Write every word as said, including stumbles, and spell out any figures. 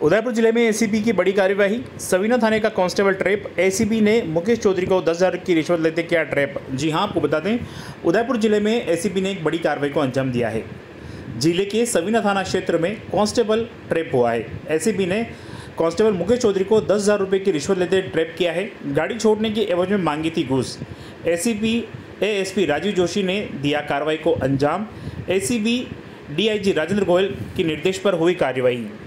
उदयपुर जिले में एसीपी की बड़ी कार्यवाही। सवीना थाने का कांस्टेबल ट्रैप। एसीपी ने मुकेश चौधरी को दस हज़ार की रिश्वत लेते किया ट्रैप। जी हां, आपको बता दें, उदयपुर जिले में एसीपी ने एक बड़ी कार्रवाई को अंजाम दिया है। जिले के सवीना थाना क्षेत्र में कांस्टेबल ट्रैप हुआ है। एसीपी ने कांस्टेबल मुकेश चौधरी को दस हज़ार रुपये की रिश्वत लेते ट्रैप किया है। गाड़ी छोड़ने की एवज में मांगी थी घूस। एसीपी एएसपी राजीव जोशी ने दिया कार्रवाई को अंजाम। एसीपी डीआईजी राजेंद्र गोयल के निर्देश पर हुई कार्रवाई।